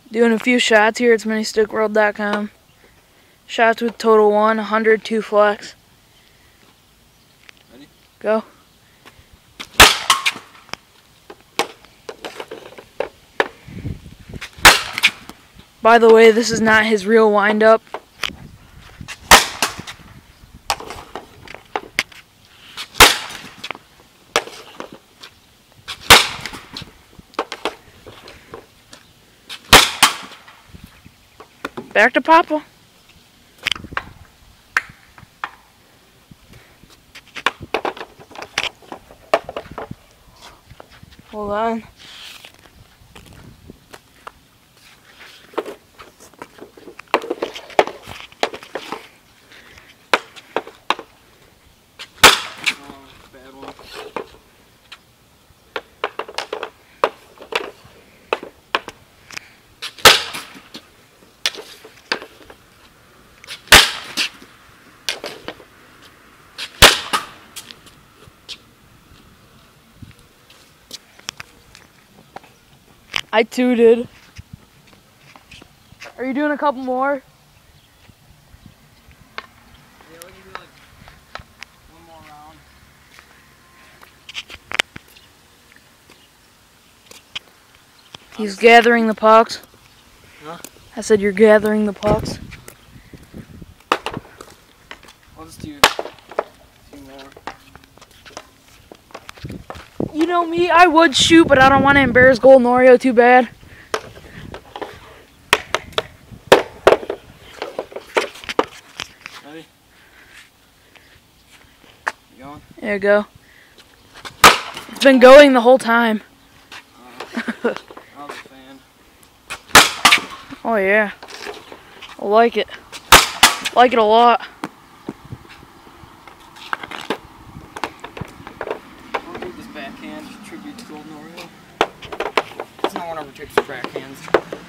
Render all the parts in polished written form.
Doing a few shots here. It's ministickworld.com. Shots with total 100, 2 flex. Ready? Go. By the way, this is not his real wind-up. Back to Papa. Hold on. Bad one. I too did. Are you doing a couple more? Yeah, we can do like one more round. He's gathering the pucks. Huh? I said you're gathering the pucks. I'll just do a few more. You know me, I would shoot, but I don't want to embarrass Golden Oreo too bad. Ready? You going? There you go. It's been going the whole time. I was a fan. Oh yeah. I like it. Like it a lot. I'll do this backhand tribute to Golden Oreo. Because no one ever takes the backhands.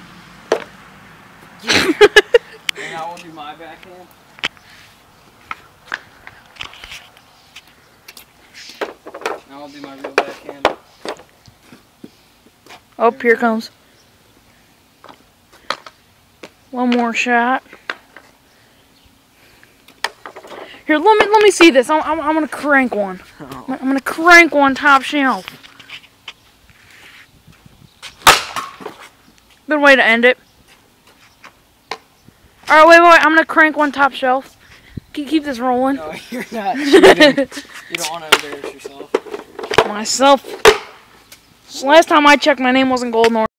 And I will do my backhand. Now I'll do my real backhand. Oh, here comes. One more shot. Here, let me see this. I'm gonna crank one. Oh. I'm gonna crank one top shelf. Good way to end it. All right, wait. I'm gonna crank one top shelf. Keep this rolling. No, you're not cheating. You don't want to embarrass yourself. Myself. So last time I checked, my name wasn't Golden Oreo.